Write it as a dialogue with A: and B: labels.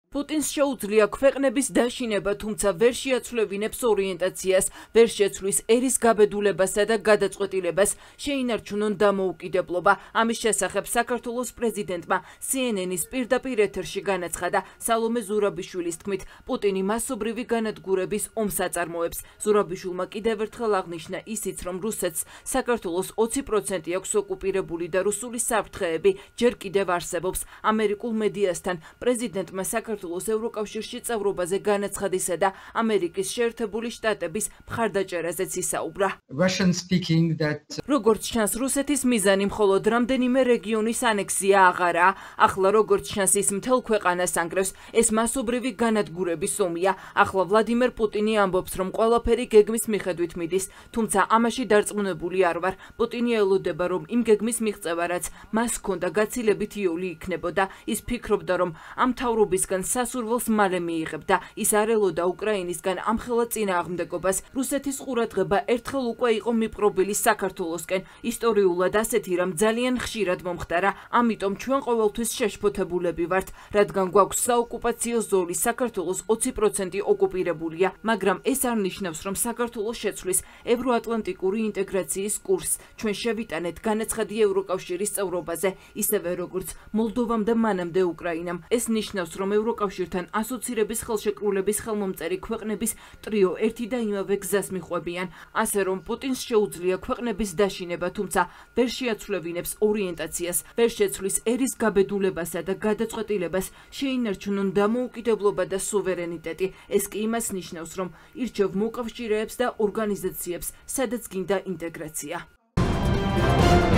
A: პუტინს შეუძლია ქვეყნების დაშინება, თუმცა ვერ შეაცვლებინებს ორიენტაციას, ვერ შეცვლის ერის გაბედულებასა და გადაწყვეტილებას, შეინარჩუნონ დამოუკიდებლობა. ამის შესახებ საქართველოს პრეზიდენტმა CNN-ის პირდაპირ ეთერში განაცხადა. სალომე ზურაბიშვილის თქმით, პუტინი მასობრივი განადგურების ომს აწარმოებს. ზურაბიშვილმა კიდევ ერთხელ აღნიშნა ისიც, რომ რუსეთს საქართველოს 20% აქვს ოკუპირებული და რუსული საფრთხეები ჯერ კიდევ არსებობს. ამერიკულ მედიასთან პრეზიდენტმა საქართველოს ევროკავშირში წევრობაზე განაცხადისა და ამერიკის შეერთებული შტატების მხარდაჭერაზეც ისაუბრა. როგორც ჩანს, რუსეთის მიზანი მხოლოდ რამდენიმე რეგიონის ანექსია აღარაა. ახლა როგორც ჩანს, ის მთელ ქვეყანას ანგრევს. ეს მასობრივი განადგურების ომია. ახლა ვლადიმერ პუტინი ამბობს, რომ ყველაფერი გეგმის მიხედვით მიდის, თუმცა ამაში დარწმუნებული არ ვარ. პუტინი ელოდება, რომ იმ გეგმის მიღწევა, რაც მას ჰქონდა, გაცილებით იოლი იქნებოდა. ის ფიქრობდა, რომ ამ მთავრობისგან სასურველს მალე მიიღებდა. ის არ ელოდა უკრაინისგან ამხელა წინააღმდეგობას. რუსეთის ყურადღება ერთხელ უკვე იყო მიპყრობილი საქართველოსკენ. ისტორიულად ასეთი რამ ძალიან ხშირად მომხდარა. ამიტომ ჩვენ ყოველთვის შეშფოთებულები ვართ, რადგან გვაქვს საოკუპაციო ზოლი. საქართველოს 20% ოკუპირებულია, მაგრამ ეს არ ნიშნავს, რომ საქართველოს შეცვლის ევროატლანტიკური ინტეგრაციის კურსს. ჩვენ შევიტანეთ განაცხადი ევროკავშირის წევრობაზე, ისევე როგორც მოლდოვამ და მანამდე უკრაინამ. ეს ნიშნავს, რომ ევროკავშირთან ასოცირების ხელშეკრულების ხელმომწერი ქვეყნების ტრიო ერთი და იმავე გზას მიყვებიან. ასე რომ პუტინს შეუძლია ქვეყნების დაშინება, თუმცა ვერ შეაცვლებინებს ორიენტაციას, ვერ შეცვლის ერის გაბედულებასა და გადაწყვეტილებას, შეინარჩუნონ დამოუკიდებლობა და სუვერენიტეტი. ეს კი იმას ნიშნავს, რომ ირჩევ მოკავშირეებს და ორგანიზაციებს, სადაც გინდა ინტეგრაცია.